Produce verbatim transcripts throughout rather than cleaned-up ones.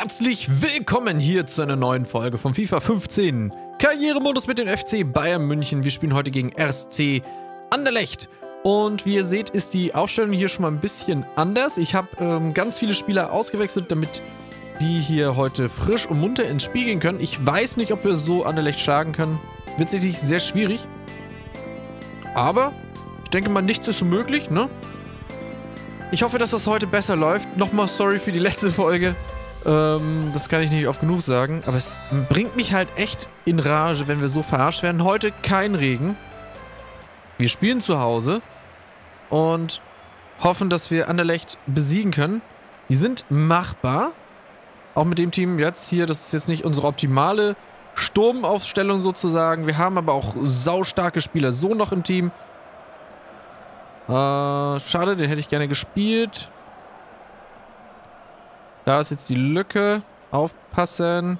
Herzlich willkommen hier zu einer neuen Folge von FIFA fünfzehn. Karrieremodus mit dem F C Bayern München. Wir spielen heute gegen R S C Anderlecht. Und wie ihr seht, ist die Aufstellung hier schon mal ein bisschen anders. Ich habe ähm, ganz viele Spieler ausgewechselt, damit die hier heute frisch und munter ins Spiel gehen können. Ich weiß nicht, ob wir so Anderlecht schlagen können. Wird sicherlich sehr schwierig. Aber ich denke mal, nichts ist unmöglich, ne? Ich hoffe, dass das heute besser läuft. Nochmal sorry für die letzte Folge. Ähm, das kann ich nicht oft genug sagen. Aber es bringt mich halt echt in Rage, wenn wir so verarscht werden. Heute kein Regen. Wir spielen zu Hause. Und hoffen, dass wir Anderlecht besiegen können. Die sind machbar. Auch mit dem Team jetzt hier. Das ist jetzt nicht unsere optimale Sturmaufstellung sozusagen. Wir haben aber auch saustarke Spieler so noch im Team. Äh, schade, den hätte ich gerne gespielt. Da ist jetzt die Lücke. Aufpassen.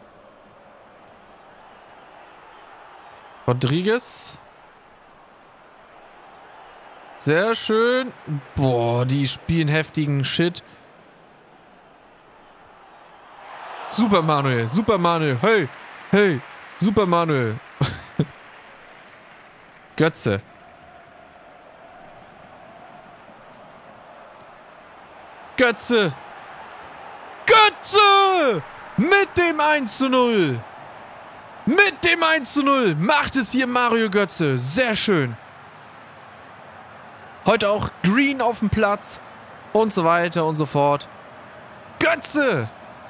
Rodriguez. Sehr schön. Boah, die spielen heftigen Shit. Super Manuel, super Manuel. Hey, hey, super Manuel. Götze. Götze. Götze! Mit dem eins zu null. Mit dem eins zu null macht es hier Mario Götze. Sehr schön. Heute auch Green auf dem Platz. Und so weiter und so fort. Götze!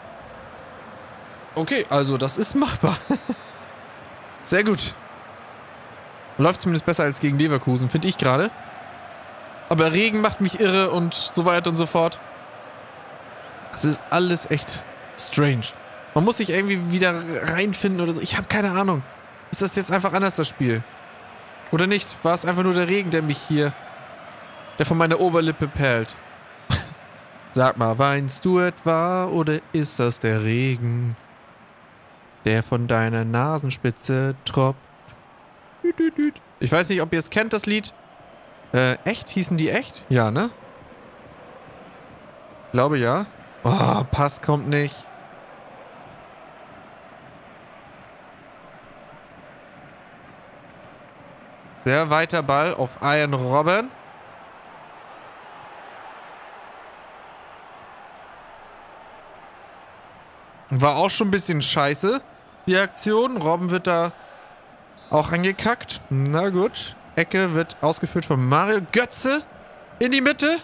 Okay, also das ist machbar. Sehr gut. Läuft zumindest besser als gegen Leverkusen, finde ich gerade. Aber Regen macht mich irre und so weiter und so fort. Das ist alles echt strange. Man muss sich irgendwie wieder reinfinden oder so. Ich habe keine Ahnung. Ist das jetzt einfach anders, das Spiel? Oder nicht? War es einfach nur der Regen, der mich hier... der von meiner Oberlippe perlt? Sag mal, weinst du etwa oder ist das der Regen, der von deiner Nasenspitze tropft? Ich weiß nicht, ob ihr es kennt, das Lied. Äh, echt? Hießen die echt? Ja, ne? Ich glaube ja. Oh, Pass kommt nicht. Sehr weiter Ball auf Arjen Robben. War auch schon ein bisschen scheiße, die Aktion. Robben wird da auch angekackt. Na gut. Ecke wird ausgeführt von Mario Götze. In die Mitte.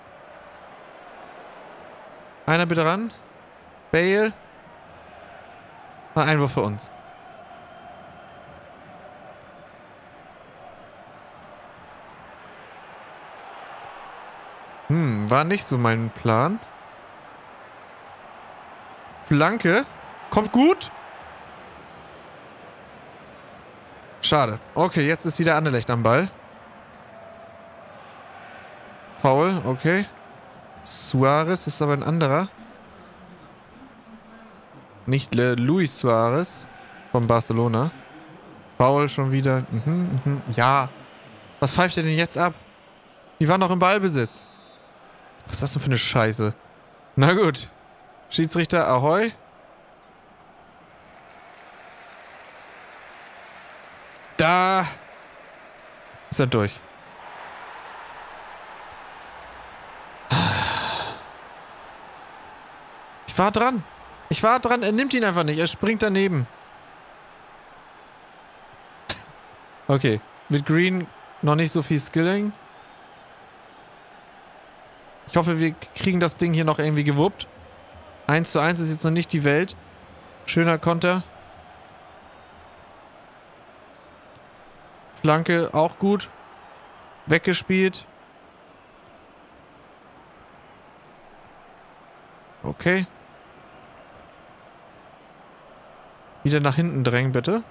Einer bitte ran. Bale. Ein Einwurf für uns. Hm, war nicht so mein Plan. Flanke. Kommt gut. Schade. Okay, jetzt ist wieder Anderlecht am Ball. Foul, okay. Suarez ist aber ein anderer. Nicht Le Luis Suarez von Barcelona. Foul schon wieder. Mhm, mhm. Ja. Was pfeift er denn jetzt ab? Die waren noch im Ballbesitz. Was ist das denn für eine Scheiße? Na gut. Schiedsrichter, ahoi. Da ist er durch. Ich war dran. Ich war dran. Er nimmt ihn einfach nicht. Er springt daneben. Okay. Mit Green noch nicht so viel Skilling. Ich hoffe, wir kriegen das Ding hier noch irgendwie gewuppt. eins zu eins ist jetzt noch nicht die Welt. Schöner Konter. Flanke auch gut. Weggespielt. Okay. Wieder nach hinten drängen, bitte.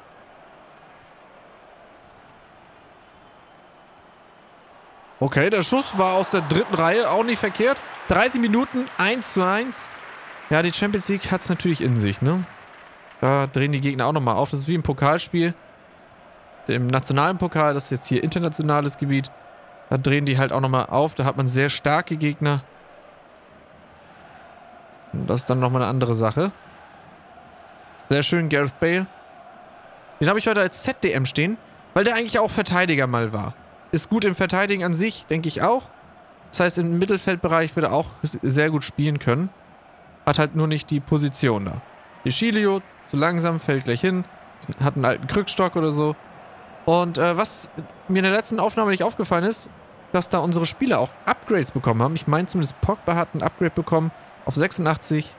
Okay, der Schuss war aus der dritten Reihe. Auch nicht verkehrt. dreißig Minuten, eins zu eins. Ja, die Champions League hat es natürlich in sich, ne? Da drehen die Gegner auch nochmal auf. Das ist wie ein Pokalspiel. Im nationalen Pokal, das ist jetzt hier internationales Gebiet. Da drehen die halt auch nochmal auf. Da hat man sehr starke Gegner. Das ist dann nochmal eine andere Sache. Sehr schön, Gareth Bale. Den habe ich heute als Z D M stehen, weil der eigentlich auch Verteidiger mal war. Ist gut im Verteidigen an sich, denke ich auch. Das heißt, im Mittelfeldbereich wird er auch sehr gut spielen können. Hat halt nur nicht die Position da. Ischilio, zu langsam, fällt gleich hin. Hat einen alten Krückstock oder so. Und äh, was mir in der letzten Aufnahme nicht aufgefallen ist, dass da unsere Spieler auch Upgrades bekommen haben. Ich meine zumindest Pogba hat ein Upgrade bekommen auf sechsundachtzig.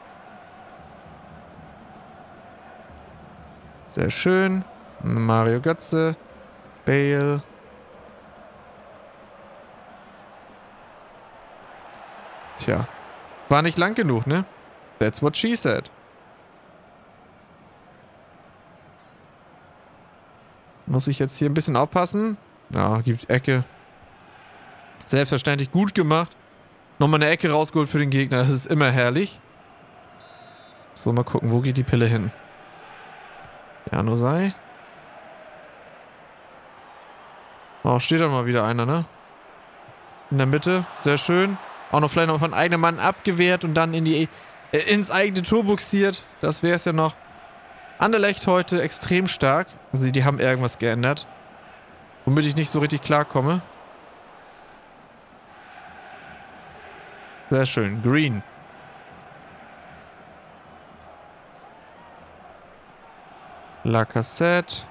Sehr schön. Mario Götze. Bale. Tja. War nicht lang genug, ne? That's what she said. Muss ich jetzt hier ein bisschen aufpassen? Ja, gibt Ecke. Selbstverständlich gut gemacht. Nochmal eine Ecke rausgeholt für den Gegner. Das ist immer herrlich. So, mal gucken, wo geht die Pille hin? Januzaj. Oh, steht da mal wieder einer, ne? In der Mitte. Sehr schön. Auch noch vielleicht noch von eigenem Mann abgewehrt und dann in die, äh, ins eigene Tor buxiert. Das wäre es ja noch. Anderlecht heute extrem stark. Also die haben irgendwas geändert. Womit ich nicht so richtig klarkomme. Sehr schön. Green. Lacazette.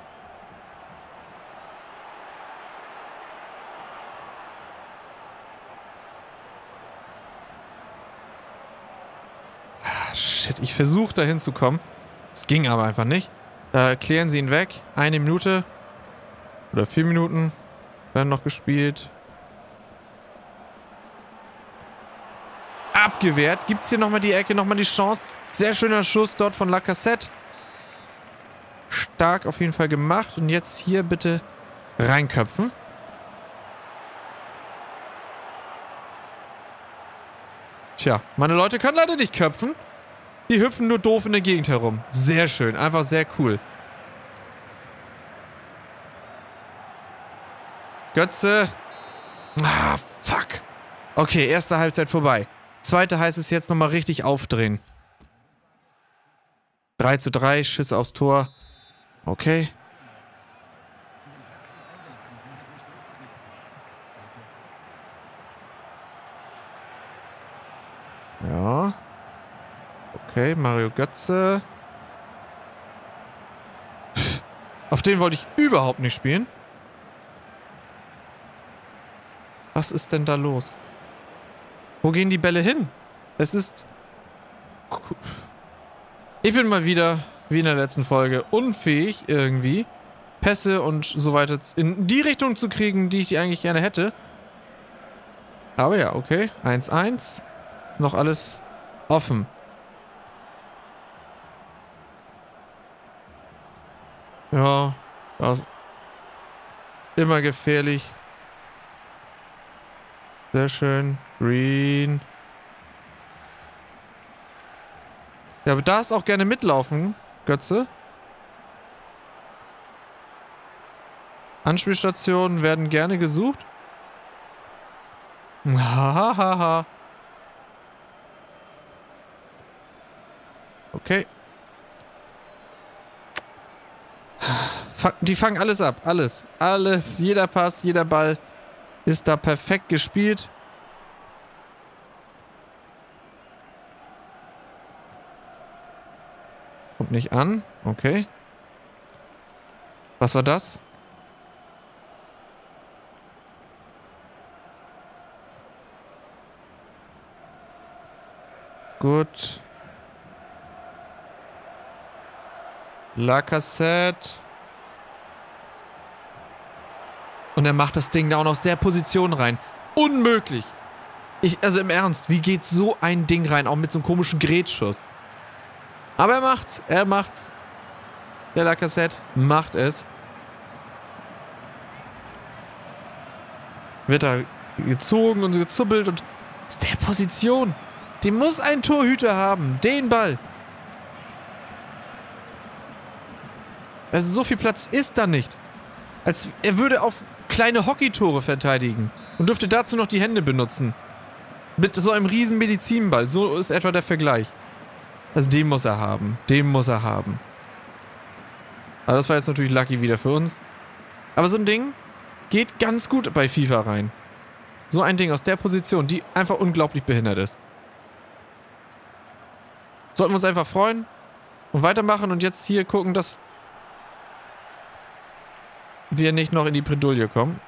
Shit, ich versuche da hinzukommen. Es ging aber einfach nicht. Da klären sie ihn weg. Eine Minute. Oder vier Minuten werden noch gespielt. Abgewehrt. Gibt es hier nochmal die Ecke, nochmal die Chance. Sehr schöner Schuss dort von Lacazette. Stark auf jeden Fall gemacht. Und jetzt hier bitte reinköpfen. Tja, meine Leute können leider nicht köpfen. Die hüpfen nur doof in der Gegend herum. Sehr schön. Einfach sehr cool. Götze. Ah, fuck. Okay, erste Halbzeit vorbei. Zweite heißt es jetzt nochmal richtig aufdrehen. drei zu drei, Schüsse aufs Tor. Okay. Ja. Okay, Mario Götze. Pff, auf den wollte ich überhaupt nicht spielen. Was ist denn da los? Wo gehen die Bälle hin? Es ist... Ich bin mal wieder, wie in der letzten Folge, unfähig irgendwie, Pässe und so weiter in die Richtung zu kriegen, die ich die eigentlich gerne hätte. Aber ja, okay. eins eins. Ist noch alles offen. Ja, das ist immer gefährlich. Sehr schön. Green. Ja, aber darfst auch gerne mitlaufen, Götze. Anspielstationen werden gerne gesucht. Hahaha. Okay. Die fangen alles ab. Alles. Alles. Jeder Pass, jeder Ball ist da perfekt gespielt. Kommt nicht an. Okay. Was war das? Gut. Lacazette. Und er macht das Ding da auch noch aus der Position rein. Unmöglich. Ich, also im Ernst, wie geht so ein Ding rein? Auch mit so einem komischen Grätschuss. Aber er macht's. Er macht's. Der Lacazette macht es. Wird da gezogen und gezuppelt und aus der Position. Den muss ein Torhüter haben. Den Ball. Also so viel Platz ist da nicht. Als er würde auf kleine Hockeytore verteidigen und dürfte dazu noch die Hände benutzen. Mit so einem riesen Medizinball. So ist etwa der Vergleich. Also den muss er haben. Den muss er haben. Aber das war jetzt natürlich lucky wieder für uns. Aber so ein Ding geht ganz gut bei FIFA rein. So ein Ding aus der Position, die einfach unglaublich behindert ist. Sollten wir uns einfach freuen und weitermachen und jetzt hier gucken, dass wir nicht noch in die Bredouille kommen.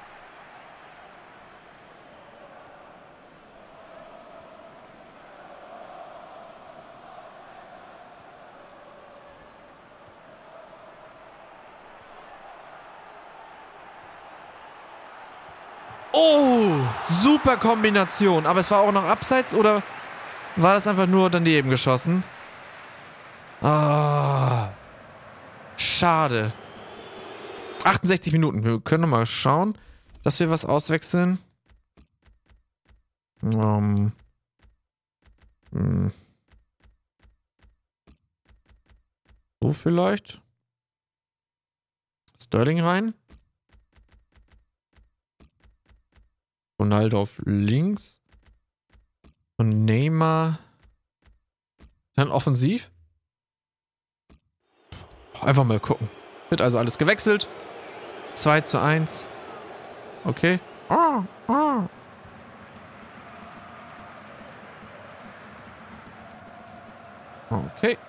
Oh, super Kombination. Aber es war auch noch abseits oder war das einfach nur daneben geschossen? Ah, schade. achtundsechzig Minuten. Wir können mal schauen, dass wir was auswechseln. Um, hm. So vielleicht. Sterling rein. Ronaldo auf links. Und Neymar. Dann offensiv. Einfach mal gucken. Wird also alles gewechselt. zwei zu eins. Okay. Ah, ah. Okay.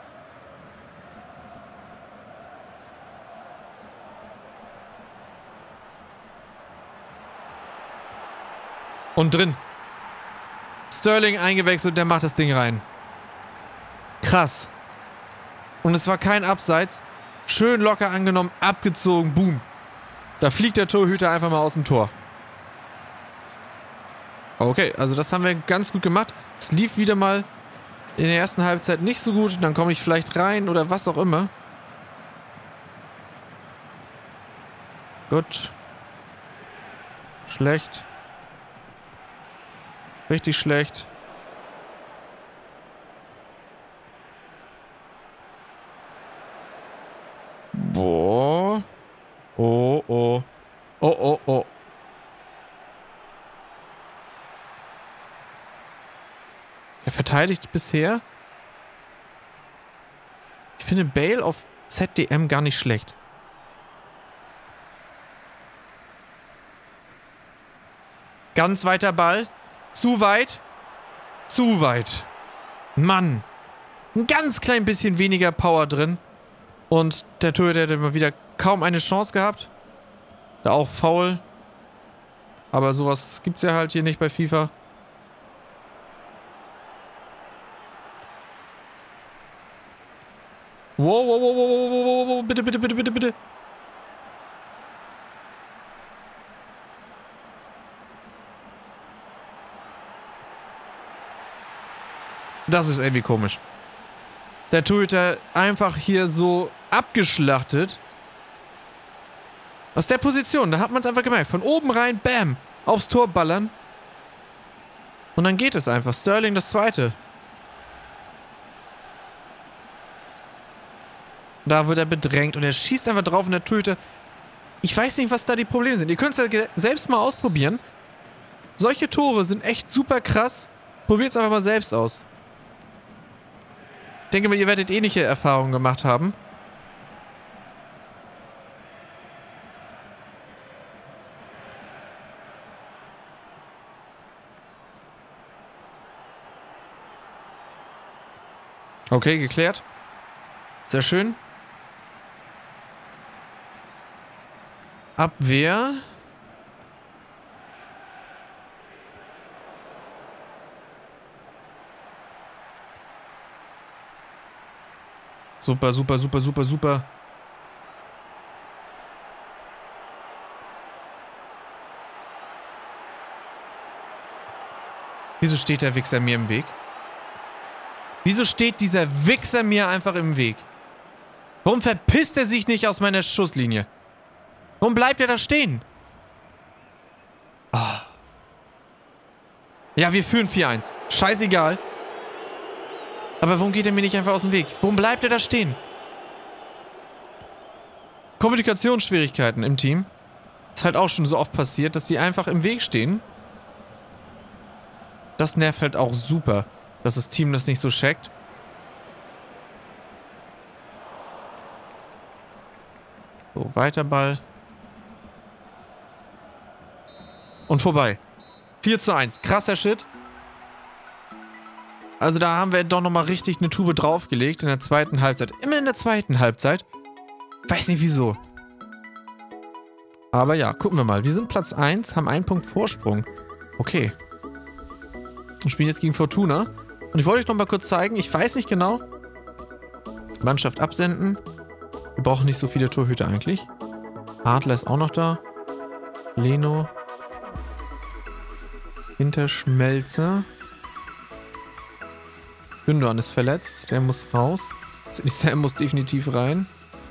Und drin. Sterling eingewechselt, der macht das Ding rein. Krass. Und es war kein Abseits. Schön locker angenommen, abgezogen, boom. Da fliegt der Torhüter einfach mal aus dem Tor. Okay, also das haben wir ganz gut gemacht. Es lief wieder mal in der ersten Halbzeit nicht so gut. Dann komme ich vielleicht rein oder was auch immer. Gut. Schlecht. Richtig schlecht. Boah. Oh, oh. Oh, oh, oh. Er verteidigt bisher. Ich finde Bale auf Z D M gar nicht schlecht. Ganz weiter Ball. Zu weit. Zu weit. Mann. Ein ganz klein bisschen weniger Power drin. Und der Torhüter hätte mal wieder kaum eine Chance gehabt. Da auch faul. Aber sowas gibt's ja halt hier nicht bei FIFA. Wow, wow, wow, wow, wow, wow, wow, bitte, bitte, bitte, bitte, bitte. Das ist irgendwie komisch. Der Torhüter einfach hier so abgeschlachtet. Aus der Position, da hat man es einfach gemerkt. Von oben rein, bam, aufs Tor ballern. Und dann geht es einfach. Sterling das zweite. Da wird er bedrängt und er schießt einfach drauf und der Torhüter. Ich weiß nicht, was da die Probleme sind. Ihr könnt es ja selbst mal ausprobieren. Solche Tore sind echt super krass. Probiert es einfach mal selbst aus. Ich denke mal, ihr werdet ähnliche Erfahrungen gemacht haben. Okay, geklärt. Sehr schön. Abwehr. Super, super, super, super, super. Wieso steht der Wichser mir im Weg? Wieso steht dieser Wichser mir einfach im Weg? Warum verpisst er sich nicht aus meiner Schusslinie? Warum bleibt er da stehen? Oh. Ja, wir führen vier eins. Scheißegal. Aber warum geht er mir nicht einfach aus dem Weg? Warum bleibt er da stehen? Kommunikationsschwierigkeiten im Team. Ist halt auch schon so oft passiert, dass die einfach im Weg stehen. Das nervt halt auch super, dass das Team das nicht so checkt. So, weiter Ball. Und vorbei. vier zu eins. Krasser Shit. Also da haben wir doch nochmal richtig eine Tube draufgelegt in der zweiten Halbzeit. Immer in der zweiten Halbzeit. Weiß nicht wieso. Aber ja, gucken wir mal. Wir sind Platz eins, haben einen Punkt Vorsprung. Okay. Wir spielen jetzt gegen Fortuna. Und ich wollte euch noch mal kurz zeigen, ich weiß nicht genau. Mannschaft absenden. Wir brauchen nicht so viele Torhüter eigentlich. Adler ist auch noch da. Leno. Hinterschmelzer. Gündogan ist verletzt. Der muss raus. Sam muss definitiv rein.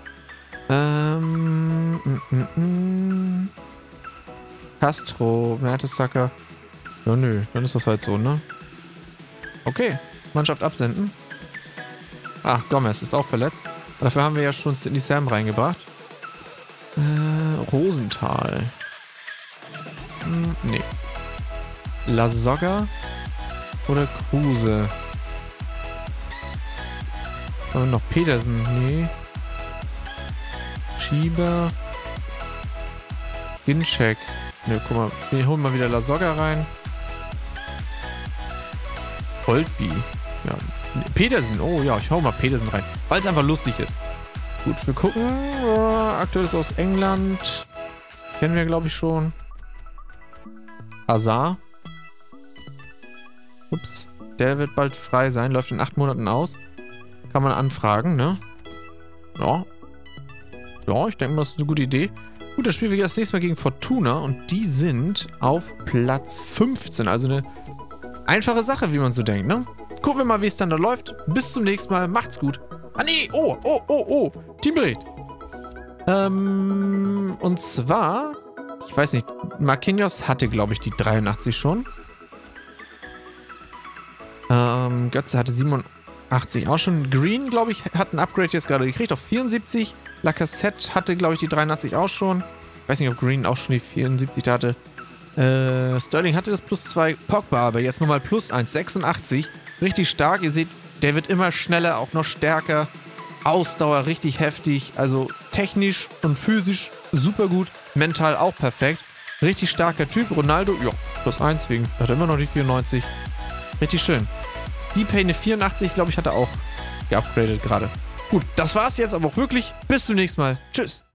Ähm. Mm, mm, mm. Castro. Mertesacker. Ja, nö. Dann ist das halt so, ne? Okay. Mannschaft absenden. Ah, Gomez ist auch verletzt. Dafür haben wir ja schon Sidney Sam reingebracht. Äh, Rosenthal. Hm, nee. Lasogga oder Kruse? Haben wir noch Pedersen? Nee. Schieber. Ginczek. Ne, guck mal. Wir holen mal wieder Lasogga rein. Holtby. Ja. Pedersen. Oh ja, ich hau mal Pedersen rein. Weil es einfach lustig ist. Gut, wir gucken. Oh, aktuell ist aus England. Das kennen wir, glaube ich, schon. Hazard. Ups. Der wird bald frei sein. Läuft in acht Monaten aus. Kann man anfragen, ne? Ja. Ja, ich denke mal, das ist eine gute Idee. Gut, das Spiel wir das nächste Mal gegen Fortuna. Und die sind auf Platz fünfzehn. Also eine einfache Sache, wie man so denkt, ne? Gucken wir mal, wie es dann da läuft. Bis zum nächsten Mal. Macht's gut. Ah, nee. Oh, oh, oh, oh. Teambericht. Ähm, und zwar, ich weiß nicht, Marquinhos hatte, glaube ich, die dreiundachtzig schon. Ähm, Götze hatte siebenundachtzig auch schon. Green, glaube ich, hat ein Upgrade jetzt gerade gekriegt auf vierundsiebzig. Lacazette hatte, glaube ich, die dreiundachtzig auch schon. Ich weiß nicht, ob Green auch schon die vierundsiebzig hatte. Äh, Sterling hatte das plus zwei. Pogba aber jetzt nochmal plus eins. sechsundachtzig. Richtig stark. Ihr seht, der wird immer schneller, auch noch stärker. Ausdauer richtig heftig. Also technisch und physisch super gut. Mental auch perfekt. Richtig starker Typ. Ronaldo, ja, plus eins, wegen hat er immer noch die vierundneunzig. Richtig schön. D-Pay eine vierundachtzig, glaube ich, hat er auch geupgradet gerade. Gut, das war's jetzt aber auch wirklich. Bis zum nächsten Mal. Tschüss.